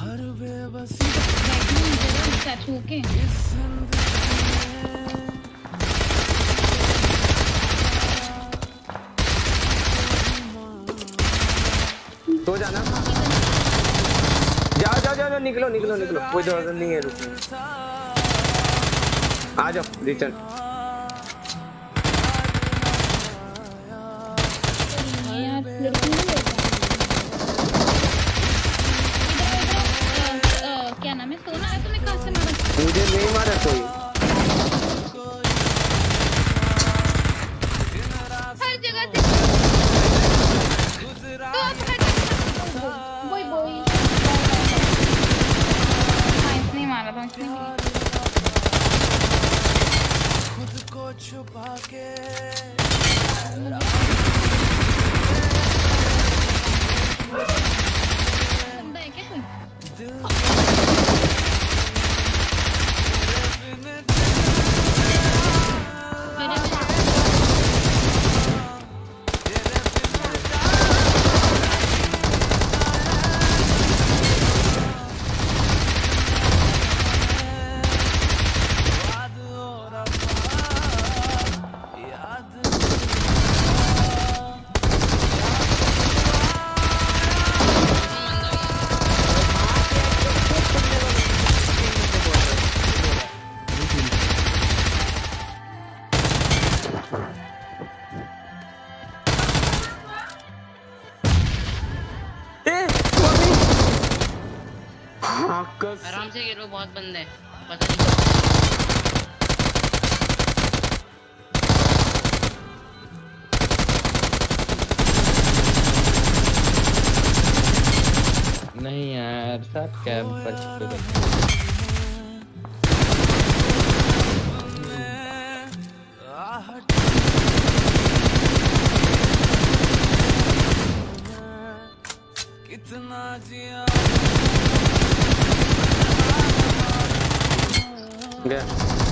तो जाना, जाओ जाओ जाओ, निकलो निकलो निकलो, कोई जरूरत नहीं है रुकने। आ जाओ रिटर्न। क्या नाम है? सोना है। तुम्हें कहाँ से मारा? मुझे नहीं मारा कोई। हर जगह से बोई बोई नहीं मारा था इसने। खुद को छुपा के आराम से गिरो, बहुत बंदे पता नहीं यार, सब कैंप पर कितना जिया गया।